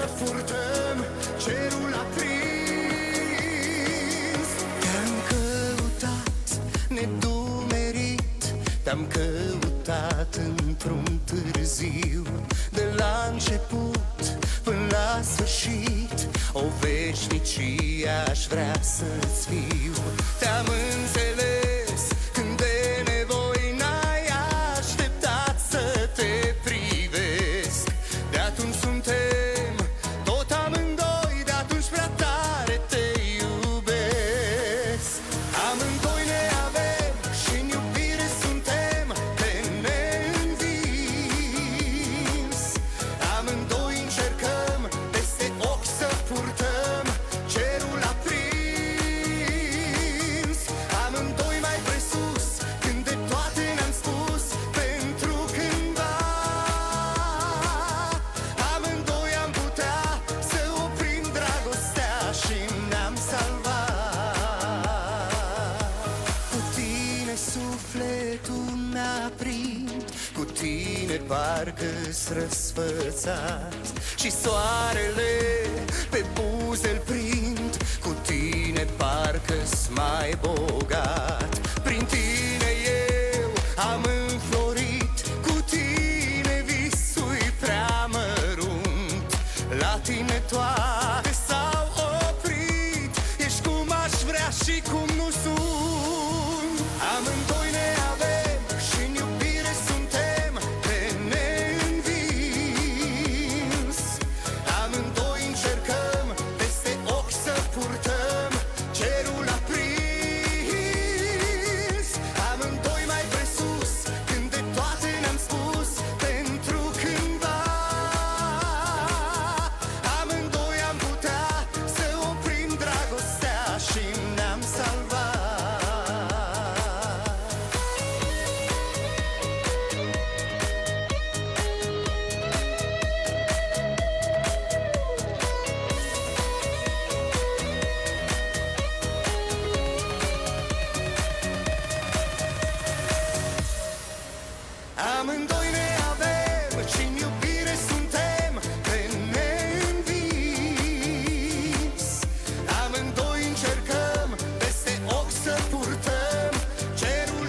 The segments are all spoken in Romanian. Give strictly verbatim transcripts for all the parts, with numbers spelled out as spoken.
purtăm cerul aprins. Te-am căutat nedumerit, te-am căutat într-un târziu. De la început până la sfârșit, o veșnicie aș vrea să-ți fiu. Te-am înțeles când de nevoi n-ai așteptat să te privesc. De atunci suntem tot amândoi, de atunci prea tare te iubesc. Amândoi ne avem și-n iubire suntem pe neînvins. Amândoi încercăm peste ochi să purtăm cerul aprins. Amândoi mai presus când de toate ne-am spus pentru cândva. Amândoi am putea să oprim dragostea și ne-am salvat. Cu tine sufletul mi-a prind, cu tine parcă-s răsfățat și soarele pe buze-l prind, cu tine parcă-s mai bogat. Prin tine eu am înflorit, cu tine visul-i prea mărunt. La tine toate s-au oprit, ești cum aș vrea și cum nu sunt. Amândoi ne avem și-n iubire suntem pe neînvins. Amândoi încercăm peste ochi să purtăm cerul aprins. Amândoi mai presus când de toate ne-am spus pentru cândva. Amândoi am putea să oprim dragostea și ne-am salvat. Amândoi ne avem și-n iubire suntem pe neînvins. Amândoi încercăm peste ochi să purtăm cerul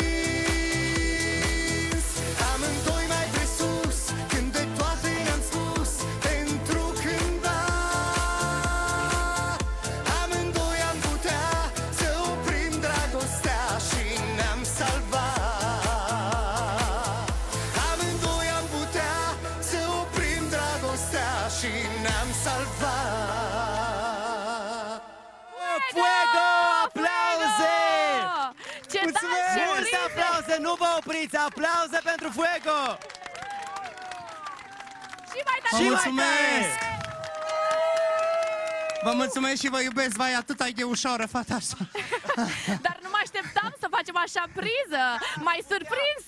aprins. Amândoi mai presus când de toate ne-am spus pentru cândva. Amândoi am putea să oprim dragostea și ne-am salvat. Amândoi am putea să oprim dragostea și ne-am salvat. Fuego! Aplauze! Ce Mulțumesc! tare! Multe aplauze! Nu vă opriți! Aplauze pentru Fuego! Și mai tare! Și mai mulțumesc! tare! Vă mulțumesc și vă iubesc, vai, atât e ușoară fata asta. Dar nu mă așteptam să facem așa priză! M-ai surprins!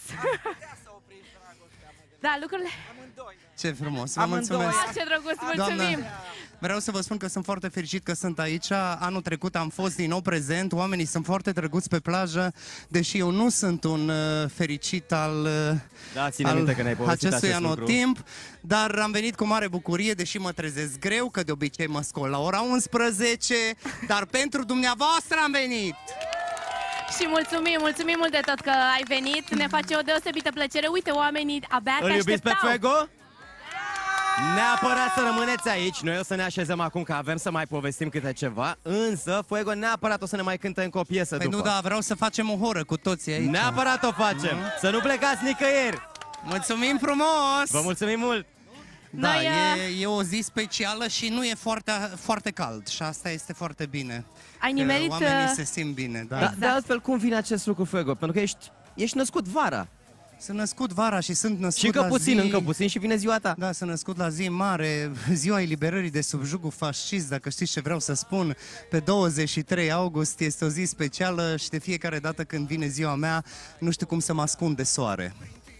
Da, lucrurile... Ce frumos, vă Amândoi. mulțumesc. Ah, ce drăguț, mulțumim! Doamnă, vreau să vă spun că sunt foarte fericit că sunt aici. Anul trecut am fost din nou prezent. Oamenii sunt foarte drăguți pe plajă, deși eu nu sunt un uh, fericit al, uh, Da, ține al minte că ne-ai povestit acestui acest lucru. anotimp, dar am venit cu mare bucurie, deși mă trezesc greu, că de obicei mă scol la ora unsprezece, dar pentru dumneavoastră am venit! Și mulțumim, mulțumim mult de tot că ai venit. Ne face o deosebită plăcere. Uite, oamenii abia te Îl iubiți pe așteptau. Fuego? Neapărat să rămâneți aici. Noi o să ne așezăm acum că avem să mai povestim câte ceva. Însă Fuego neapărat o să ne mai cânte încă o piesă Păi după. nu, da, vreau să facem o horă cu toții aici. Neapărat o facem. Să nu plecați nicăieri. Mulțumim frumos! Vă mulțumim mult. Da, Noi, e, e o zi specială și nu e foarte, foarte cald și asta este foarte bine. Ai Că nimerit... oamenii uh, se simt bine, da. Da, de altfel, cum vine acest lucru, Fuego? Pentru că ești, ești născut vara. Sunt născut vara și sunt născut Și încă la puțin, zi... încă puțin și vine ziua ta. Da, sunt născut la zi mare, ziua eliberării de sub jugul fascist, dacă știți ce vreau să spun. Pe douăzeci și trei august este o zi specială și de fiecare dată când vine ziua mea, nu știu cum să mă ascund de soare.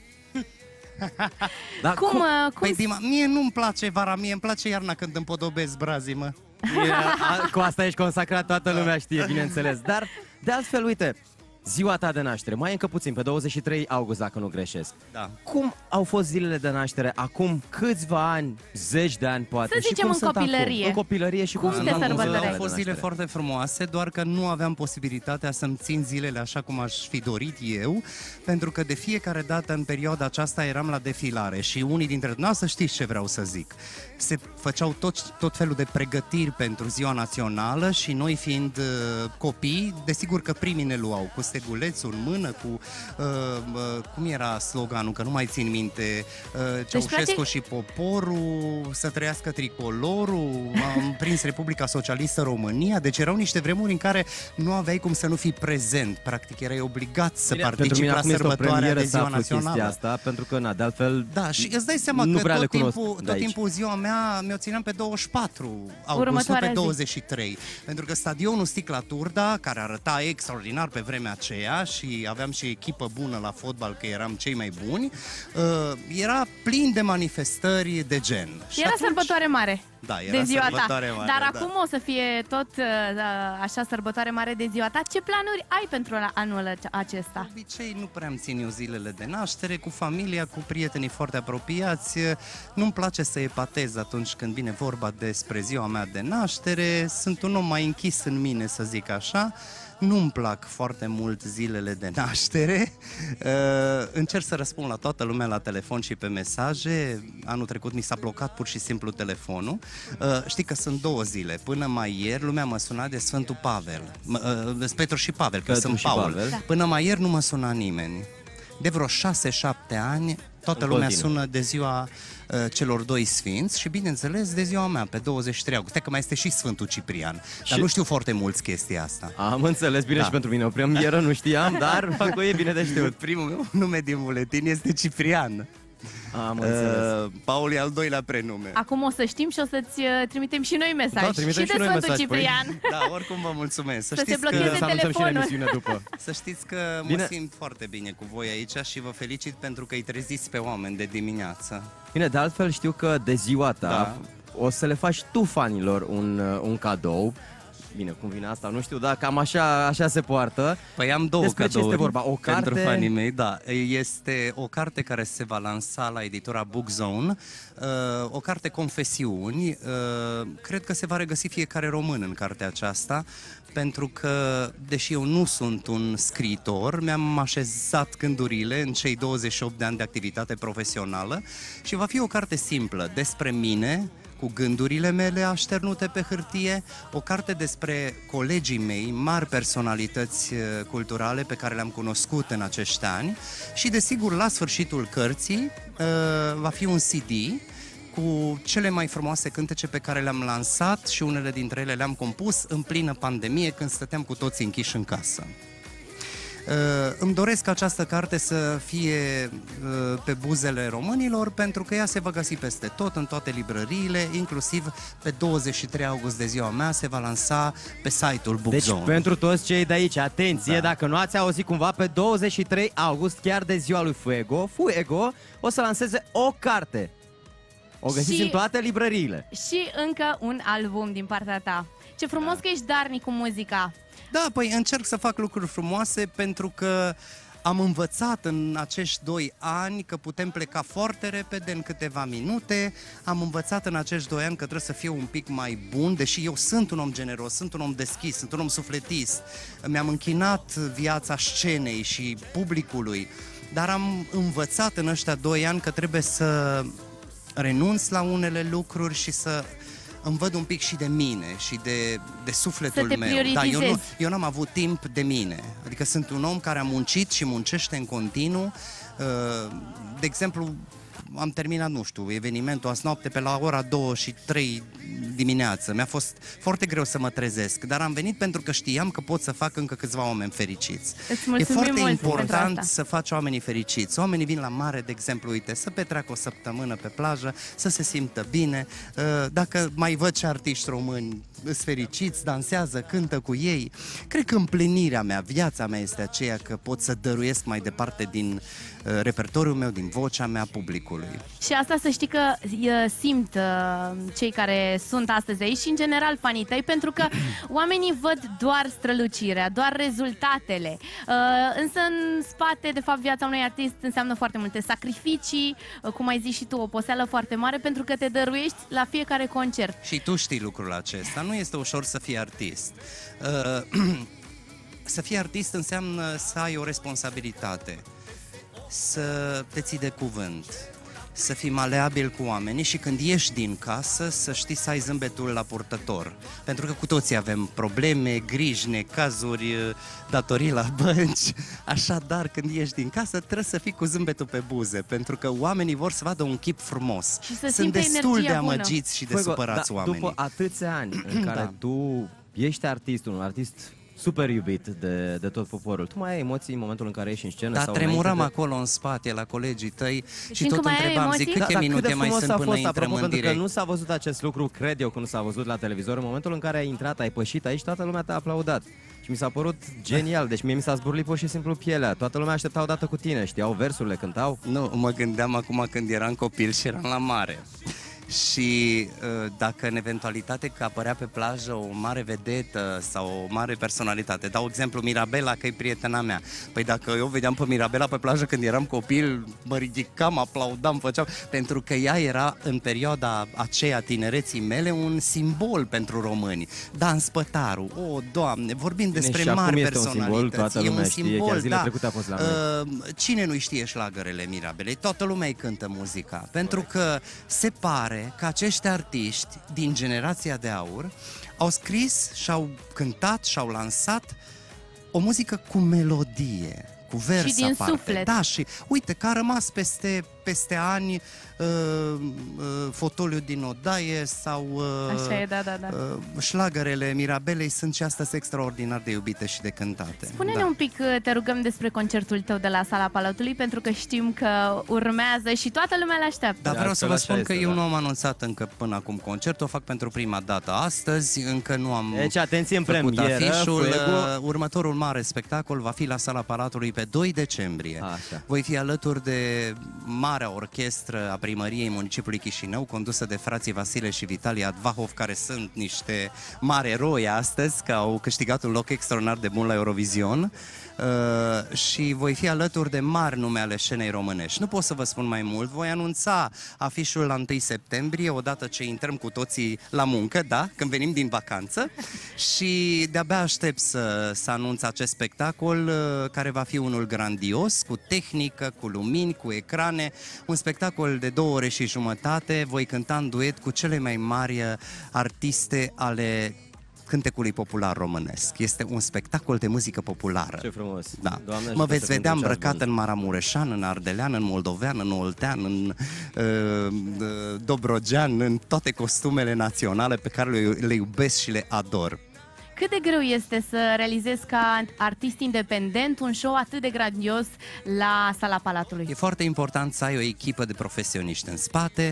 Dar Cum, cum? cum Păi, Dima, mie nu-mi place vara, mie îmi place iarna când împodobesc brazii, mă. E, a, cu asta ești consacrat, toată lumea știe, bineînțeles. Dar, de altfel, uite, ziua ta de naștere, mai încă puțin, pe douăzeci și trei august, dacă nu greșesc. Da. Cum au fost zilele de naștere acum câțiva ani, zeci de ani poate? Să și zicem cum în sunt copilărie. Acum? În copilărie și cum, Cum sunt te acum sărbătoreai? zilele Au de fost zile naștere? foarte frumoase, doar că nu aveam posibilitatea să-mi țin zilele așa cum aș fi dorit eu, pentru că de fiecare dată în perioada aceasta eram la defilare și unii dintre dumneavoastră știți ce vreau să zic. Se făceau tot, tot felul de pregătiri pentru ziua națională și noi fiind uh, copii, desigur că primii ne luau cu stegulețul în mână, cu, uh, uh, cum era sloganul, că nu mai țin minte, uh, Ceaușescu practic- și poporul, să trăiască tricolorul, am prins Republica Socialistă România, deci erau niște vremuri în care nu aveai cum să nu fii prezent, practic erai obligat să Bine, pentru participi mine la acum este o sărbătoarea premieră de să ziua aflu chestia națională. asta, pentru că, na, de altfel, Da, și îți dai seama nu că prea le tot, cunosc timpul, de tot aici. timpul ziua mea mi-o țineam pe douăzeci și patru august, nu Următoarea pe zi. douăzeci și trei. Pentru că stadionul Sticla Turda, care arăta extraordinar pe vremea aceea și aveam și echipă bună la fotbal, că eram cei mai buni, uh, era plin de manifestări de gen. Și Era atunci- sărbătoare mare. Da, era de ziua ta. sărbătoare mare, Dar da. acum o să fie tot uh, așa sărbătoare mare de ziua ta. Ce planuri ai pentru anul acesta? De obicei nu prea îmi țin eu zilele de naștere, cu familia, cu prietenii foarte apropiați. Nu-mi place să epatez atunci când vine vorba despre ziua mea de naștere. Sunt un om mai închis în mine, să zic așa. Nu-mi plac foarte mult zilele de naștere. Uh, încerc să răspund la toată lumea la telefon și pe mesaje. Anul trecut mi s-a blocat pur și simplu telefonul. Uh, știi că sunt două zile. Până mai ieri lumea mă suna de Sfântul Pavel. M- uh, Petru și Pavel, că Petru sunt și Paul. Pavel. Da. Până mai ieri nu mă suna nimeni. De vreo șase șapte ani, toată În lumea continuu. sună de ziua uh, celor doi sfinți și, bineînțeles, de ziua mea, pe douăzeci și trei august. Stai că mai este și Sfântul Ciprian, dar Și- nu știu foarte mulți chestia asta. am înțeles bine Da. și pentru mine. O premieră nu știam, dar acum e bine de știut. Primul meu nume din buletin este Ciprian. Am înțeles. Uh, Paul e al doilea prenume. Acum o să știm și o să-ți uh, trimitem și noi mesaj. Da, trimitem și și de noi Sfântul mesaj, păi. Ciprian. Da, oricum vă mulțumesc. Să, Să se știți blocheze că, Să anunțăm și în telefonul. emisiune după. să știți că mă Bine. simt foarte bine cu voi aici și vă felicit pentru că îi treziți pe oameni de dimineață. Bine, de altfel știu că de ziua ta Da. o să le faci tu fanilor un, uh, un cadou. Bine, cum vine asta, nu știu, dar cam așa, așa se poartă. Păi am două Despre ce cadouri este vorba? O pentru carte? fanii mei, da. Este o carte care se va lansa la editura Book Zone, uh, o carte confesiuni. Uh, cred că se va regăsi fiecare român în cartea aceasta, pentru că, deși eu nu sunt un scriitor, mi-am așezat gândurile în cei douăzeci și opt de ani de activitate profesională și va fi o carte simplă despre mine, cu gândurile mele așternute pe hârtie, o carte despre colegii mei, mari personalități uh, culturale pe care le-am cunoscut în acești ani și, desigur, la sfârșitul cărții uh, va fi un C D cu cele mai frumoase cântece pe care le-am lansat și unele dintre ele le-am compus în plină pandemie, când stăteam cu toții închiși în casă. Uh, îmi doresc ca această carte să fie uh, pe buzele românilor, pentru că ea se va găsi peste tot, în toate librăriile, inclusiv pe douăzeci și trei august de ziua mea se va lansa pe site-ul Book Deci Zone. pentru toți cei de aici, atenție, Da. dacă nu ați auzit cumva, pe douăzeci și trei august, chiar de ziua lui Fuego, Fuego o să lanseze o carte. O găsiți Și- în toate librăriile. Și încă un album din partea ta. Ce frumos că ești darnic cu muzica. Da, păi încerc să fac lucruri frumoase pentru că am învățat în acești doi ani că putem pleca foarte repede, în câteva minute. Am învățat în acești doi ani că trebuie să fiu un pic mai bun, deși eu sunt un om generos, sunt un om deschis, sunt un om sufletist. Mi-am închinat viața scenei și publicului, dar am învățat în ăștia doi ani că trebuie să renunț la unele lucruri și să îmi văd un pic și de mine și de, de sufletul Să te meu. Da, eu, nu, prioritizezi. eu n-am avut timp de mine. Adică sunt un om care a muncit și muncește în continuu. Uh, De exemplu, am terminat, nu știu, evenimentul azi noapte pe la ora două și trei dimineață. Mi-a fost foarte greu să mă trezesc, dar am venit pentru că știam că pot să fac încă câțiva oameni fericiți. Îți E mulțumim foarte mult pentru important asta. să faci oamenii fericiți. Oamenii vin la mare, de exemplu, uite, să petreacă o săptămână pe plajă, să se simtă bine. Uh, Dacă mai văd și artiști români sunt fericiți, dansează, cântă cu ei. Cred că împlinirea mea, viața mea este aceea că pot să dăruiesc mai departe din uh, repertoriul meu, din vocea mea publicului. Și asta să știi că uh, simt uh, cei care sunt astăzi aici și în general fanii tăi, pentru că oamenii văd doar strălucirea, doar rezultatele. Uh, însă în spate, de fapt, viața unui artist înseamnă foarte multe sacrificii, uh, cum ai zis și tu, o poseală foarte mare, pentru că te dăruiești la fiecare concert. Și tu știi lucrul acesta, nu este ușor să fii artist. Uh, să fii artist înseamnă să ai o responsabilitate, să te ții de cuvânt, să fii maleabil cu oamenii și când ieși din casă să știi să ai zâmbetul la purtător. Pentru că cu toții avem probleme, griji, necazuri, datorii la bănci. Așadar, când ieși din casă, trebuie să fii cu zâmbetul pe buze, pentru că oamenii vor să vadă un chip frumos. Și să Sunt destul de bună. amăgiți și de Fuego, supărați da, oamenii. După atâția ani în care Da. tu ești artistul, un artist super iubit de, de tot poporul, tu mai ai emoții în momentul în care ești în scenă? Dar sau tremuram înainte de... acolo în spate la colegii tăi și încă tot mai ai întrebam, emoții? zic, Da, câte dar cât minute de mai frumos sunt a până fost, intrăm apropo, în pentru că direct? nu s-a văzut acest lucru, cred eu că nu s-a văzut la televizor. În momentul în care ai intrat, ai pășit aici, toată lumea te-a aplaudat. Și mi s-a părut genial, deci mie mi s-a zburlit pur și simplu pielea. Toată lumea aștepta odată cu tine, știau versurile, cântau. Nu, mă gândeam acum când eram copil și eram la mare. Și uh, dacă în eventualitate că apărea pe plajă o mare vedetă sau o mare personalitate, dau exemplu Mirabela, că e prietena mea. Păi dacă eu vedeam pe Mirabela pe plajă când eram copil, mă ridicam, aplaudam, făceam, pentru că ea era în perioada aceea tinereții mele un simbol pentru români. Dan Spătaru, o, Doamne, vorbim despre și acum mari este un personalități. simbol, toată E lumea un știe, simbol, chiar zilele da. trecute a fost la noi. Uh, Cine nu știe șlagărele Mirabelei? Toată lumea îi cântă muzica, pentru că se pare că acești artiști din generația de aur au scris și-au cântat și-au lansat o muzică cu melodie, cu vers Și din aparte. suflet. Da, și uite că a rămas peste, peste ani uh, uh, fotoliul din odaie sau uh, Așa e, da, da, da. uh, șlagărele Mirabelei sunt și astăzi extraordinar de iubite și de cântate. Spune-ne Da. un pic, te rugăm, despre concertul tău de la Sala Palatului, pentru că știm că urmează și toată lumea le așteaptă. Dar De vreau să altfel, vă așa spun este, că eu da. nu am anunțat încă până acum concert, o fac pentru prima dată astăzi, încă nu am Deci, atenție, în făcut premieră, afișul. Fuego. Uh, Următorul mare spectacol va fi la Sala Palatului pe doi decembrie. Așa. Voi fi alături de marea orchestră a primăriei municipiului Chișinău, condusă de frații Vasile și Vitalie Advahov, care sunt niște mari eroi astăzi, că au câștigat un loc extraordinar de bun la Eurovision. Uh, și voi fi alături de mari nume ale scenei românești. Nu pot să vă spun mai mult, voi anunța afișul la întâi septembrie, odată ce intrăm cu toții la muncă, da, când venim din vacanță, și de-abia aștept să, să anunț acest spectacol, uh, care va fi unul grandios, cu tehnică, cu lumini, cu ecrane, un spectacol de două ore și jumătate. Voi cânta în duet cu cele mai mari uh, artiste ale cântecului popular românesc. Este un spectacol de muzică populară. Ce frumos. Da. Doamne Mă ajută veți să vedea fim cu ceas îmbrăcat bun. în maramureșan, în ardelean, în moldovean, în oltean, în uh, uh, dobrogean, în toate costumele naționale pe care le, le iubesc și le ador. Cât de greu este să realizezi ca artist independent un show atât de grandios la Sala Palatului? E foarte important să ai o echipă de profesioniști în spate.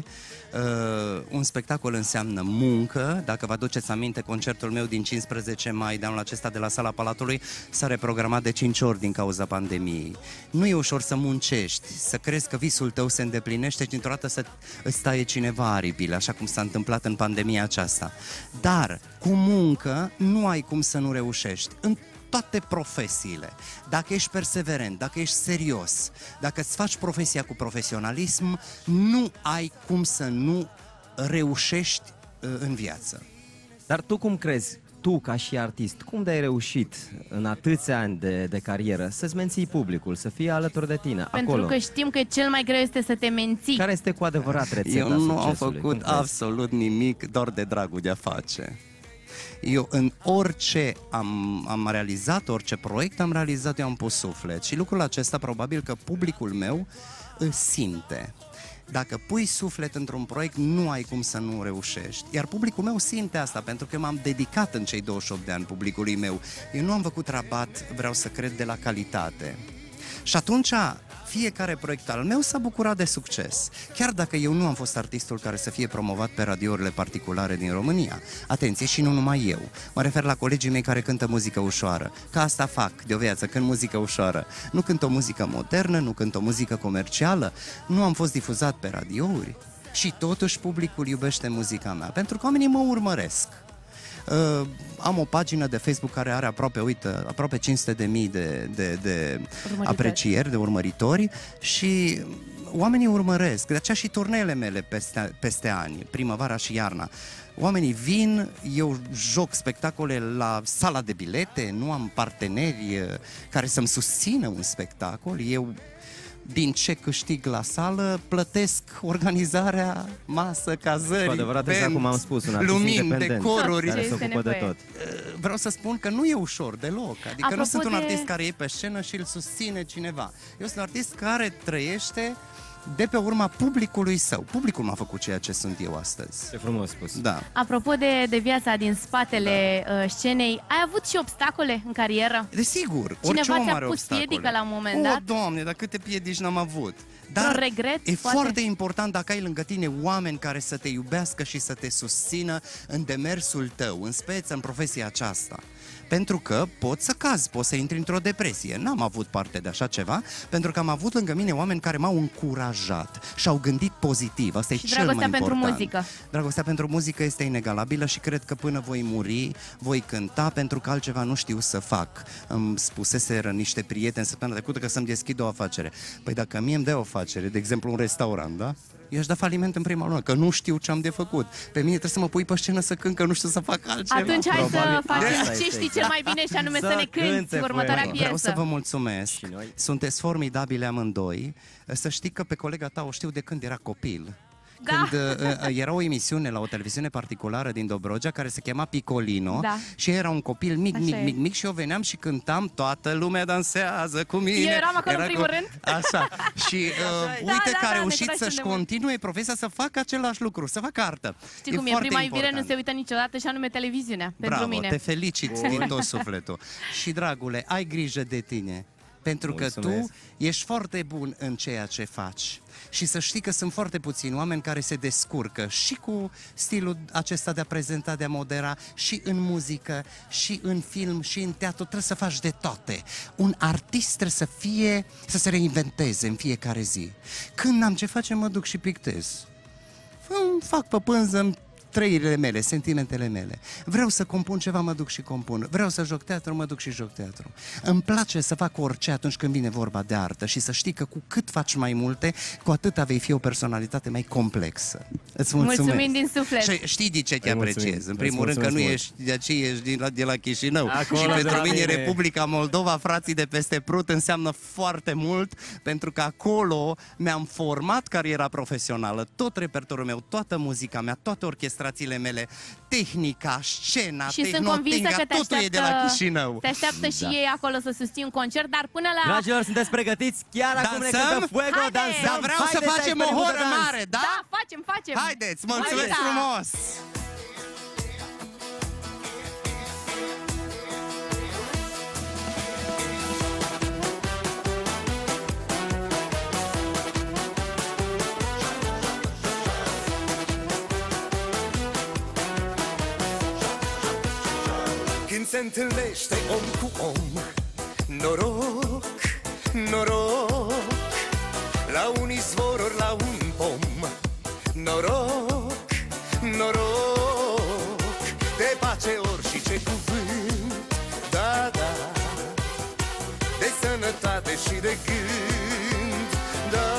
Uh, un spectacol înseamnă muncă. Dacă vă aduceți aminte, concertul meu din cincisprezece mai de anul acesta de la Sala Palatului s-a reprogramat de cinci ori din cauza pandemiei. Nu e ușor să muncești, să crezi că visul tău se îndeplinește și dintr-o dată să îți taie cineva aripile, așa cum s-a întâmplat în pandemia aceasta. Dar cu muncă nu ai cum să nu reușești. În toate profesiile. Dacă ești perseverent, dacă ești serios, dacă îți faci profesia cu profesionalism, nu ai cum să nu reușești uh, în viață. Dar tu cum crezi, tu ca și artist, cum de ai reușit în atâția ani de, de carieră să-ți menții publicul, să fie alături de tine, Pentru acolo? că știm că cel mai greu este să te menții. Care este cu adevărat rețeta Eu nu am succesului? Cum făcut crezi? absolut nimic doar de dragul de a face. Eu în orice am, am realizat, orice proiect am realizat, eu am pus suflet. Și lucrul acesta probabil că publicul meu îl simte. Dacă pui suflet într-un proiect, nu ai cum să nu reușești. Iar publicul meu simte asta, pentru că m-am dedicat în cei douăzeci și opt de ani publicului meu. Eu nu am făcut rabat, vreau să cred, de la calitate. Și atunci, fiecare proiect al meu s-a bucurat de succes. Chiar dacă eu nu am fost artistul care să fie promovat pe radiourile particulare din România. Atenție, și nu numai eu. Mă refer la colegii mei care cântă muzică ușoară. Că asta fac de o viață, cânt muzică ușoară. Nu cânt o muzică modernă, nu cânt o muzică comercială. Nu am fost difuzat pe radiouri. Și totuși publicul iubește muzica mea, pentru că oamenii mă urmăresc. Uh, am o pagină de Facebook care are aproape, uite, aproape cinci sute de mii de, de, de aprecieri, de urmăritori și oamenii urmăresc. De aceea și turneele mele peste, peste ani, primăvara și iarna. Oamenii vin, eu joc spectacole la sala de bilete, nu am parteneri care să-mi susțină un spectacol, eu din ce câștig la sală, plătesc organizarea, masă, cazări, cu adevărat, band, exact cum am spus, un artist lumini, independent decoruri. care se ocupă de tot. Vreau să spun că nu e ușor deloc. Adică Apropo nu sunt un de- artist care e pe scenă și îl susține cineva. Eu sunt un artist care trăiește de pe urma publicului său. Publicul m-a făcut ceea ce sunt eu astăzi. Ce frumos spus. Da. Apropo de, de viața din spatele da. uh, scenei, ai avut și obstacole în carieră? Desigur, orice Cineva om ți-a are pus obstacole. piedică la un moment o, dat? Doamne, dar câte piedici n-am avut. Un Dar regret, e poate? foarte important dacă ai lângă tine oameni care să te iubească și să te susțină în demersul tău, în speță în profesia aceasta. Pentru că poți să cazi, poți să intri într-o depresie. N-am avut parte de așa ceva, pentru că am avut lângă mine oameni care m-au încurajat și au gândit pozitiv. Asta e Și cel mai dragostea pentru important. muzică. Dragostea pentru muzică este inegalabilă și cred că până voi muri, voi cânta, pentru că altceva nu știu să fac. Îmi spuseseră niște prieteni săptămâna trecută că să-mi deschid o afacere. Păi dacă mie îmi dai o afacere, de exemplu un restaurant, da? Eu aș da faliment în prima lună, că nu știu ce am de făcut. Pe mine trebuie să mă pui pe scenă să cânt, că nu știu să fac altceva. Atunci hai Probabil. să facem Asta ce este știi exact. cel mai bine și anume să, Să ne cânti cânte următoarea poema. piesă. Vreau să vă mulțumesc. Și noi. Sunteți formidabile amândoi. Să știi că pe colega ta o știu de când era copil. Da. Când uh, era o emisiune la o televiziune particulară din Dobrogea care se chema Picolino, Da. și era un copil mic, Așa mic, e. mic, mic și eu veneam și cântam Toată lumea dansează cu mine. Eu eram acolo Era în primul cu- rând. Așa. Și uh, Da, uite da, că a da, ne reușit cunoaștem să-și de mult. continue profesia, să facă același lucru, să facă artă. Știi cum e, foarte prima iubire nu important. se uită niciodată și anume televiziunea, pentru Bravo, mine. te felicit Bun. din tot sufletul. Și, dragule, ai grijă de tine, pentru că Mulțumesc. tu ești foarte bun în ceea ce faci. Și să știi că sunt foarte puțini oameni care se descurcă și cu stilul acesta de a prezenta, de a modera, și în muzică, și în film, și în teatru. Trebuie să faci de toate. Un artist trebuie să fie, să se reinventeze în fiecare zi. Când n-am ce face, mă duc și pictez. Îmi fac pe pânză, îmi trăirile mele, sentimentele mele. Vreau să compun ceva, mă duc și compun. Vreau să joc teatru, mă duc și joc teatru. Îmi place să fac orice atunci când vine vorba de artă și să știi că cu cât faci mai multe, cu atât vei fi o personalitate mai complexă. Îți mulțumesc. Mulțumim din suflet. Și știi de ce te Îi mulțumim. apreciez? În Îți primul rând că nu mulțumesc ești de aceea, ești din la, de la Chișinău. Acolo, și de pentru la mine mine. Republica Moldova, frații de peste Prut, înseamnă foarte mult, pentru că acolo mi-am format cariera profesională, tot repertoriul meu, toată muzica mea, toate orchestrațiile mele, tehnica, scena, Și sunt convinsă tehnotehnica, că te totul e de la așteaptă, Chișinău. te așteaptă și Da. ei acolo să susții un concert, dar până la... Dragilor, sunteți pregătiți? Chiar acum ne Dansăm? cântă Fuego, Haide! dansăm! Dar vreau să Haideți, facem ai o primul horă dans. mare, da? Da, facem, facem! Haideți, mulțumesc Hai, da. frumos! Când se întâlnește om cu om, noroc, noroc, la un izvor ori la un pom, noroc, noroc, de pace ori și ce cuvânt, da, da, de sănătate și de gând, da.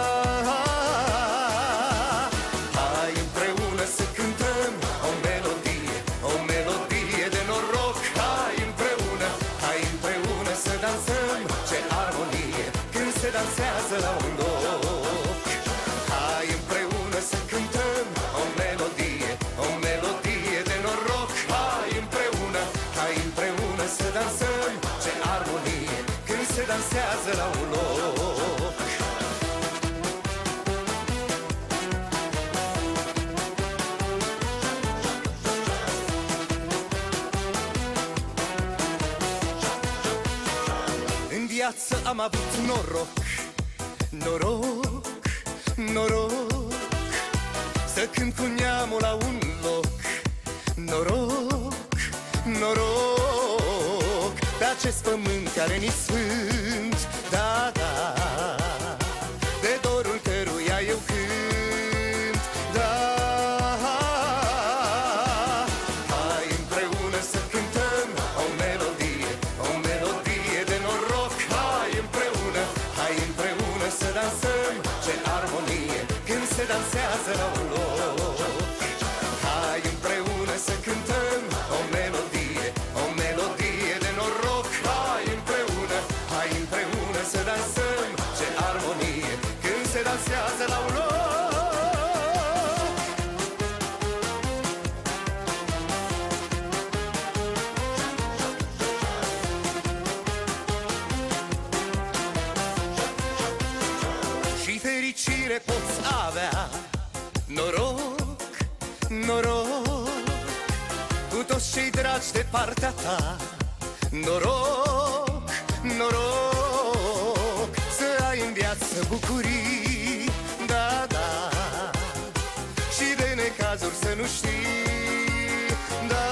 Hai împreună să cântăm o melodie, o melodie de noroc. Hai împreună, hai împreună să dansăm, ce armonie când se dansează la un loc. Hai împreună să cântăm o melodie, o melodie de noroc. Hai împreună, hai împreună să dansăm, ce armonie când se dansează la un loc. În viață am avut noroc, Noroc, noroc, să cânt cu neamul la un loc. Noroc, noroc, pe acest pământ care ni sfânt. Da, da, de dorul căruia eu cânt. Da, hai împreună să cântăm o melodie, o melodie de noroc. Hai împreună, hai împreună să dansăm, ce armonie când se dansează la un loc. Hai împreună să cântăm o melodie, o melodie de noroc. Hai împreună, hai împreună să dansăm, ce armonie când se dansează la un loc. Și fericire poți avea, noroc, noroc, cu toți cei dragi de partea ta. Noroc, noroc, să ai în viață bucurii. Da, da, și de necazuri să nu știi. Da,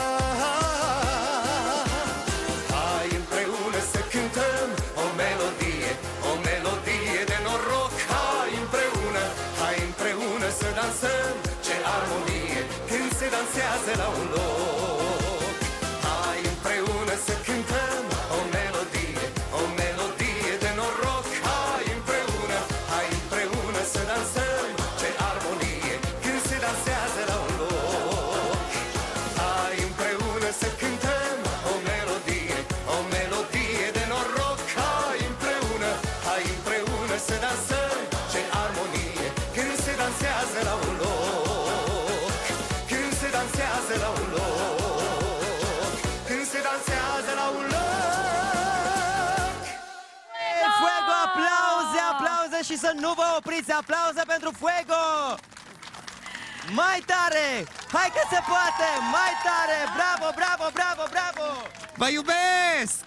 hai împreună să cântăm o melodie, o melodie de noroc. Hai împreună, hai împreună să dansăm, ce armonie când se dansează la un loc. Hai împreună să cântăm o melodie, o melodie de noroc. Hai împreună, hai împreună să dansăm, ce armonie când se dansează la un loc. Hai împreună să cântăm o melodie, o melodie de noroc. Hai împreună, hai împreună să dansăm, ce armonie când se dansează la un loc. Când se dansează la un loc, când se dansează la un loc. Fuego, aplauze, aplauze și să nu vă opriți, aplauze pentru Fuego! Mai tare! Hai că se poate! Mai tare! Bravo, bravo, bravo, bravo! Vă iubesc!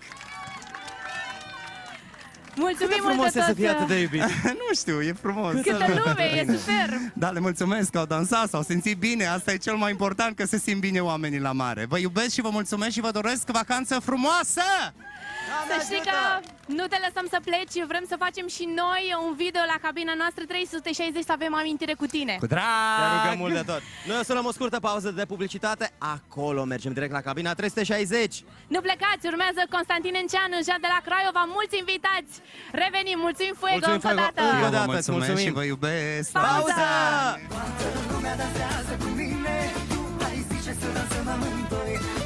Mulțumim mult Frumos de e să tot! fii atât de iubit! Nu știu, e frumos. Câtă lume, e super! Da, le mulțumesc că au dansat, s-au simțit bine. Asta e cel mai important, că se simt bine oamenii la mare. Vă iubesc și vă mulțumesc și vă doresc vacanță frumoasă! Să știi că nu te lăsăm să pleci, vrem să facem și noi un video la cabina noastră trei sute șaizeci să avem amintire cu tine. Cu drag! Te rugăm mult de tot! Noi o să luăm o scurtă pauză de publicitate. Acolo mergem direct la cabina trei sute șaizeci. Nu plecați, urmează Constantin Enceanu, Jean de la Craiova, mulți invitați. Revenim, mulțumim Fuego Mulțumim, încă o Fuego. dată. Încă o Eu vă dată, îți mulțumesc mulțumim. și vă iubesc! Pauză! Toată lumea dansează cu mine, tu ai zice să dansăm amândoi.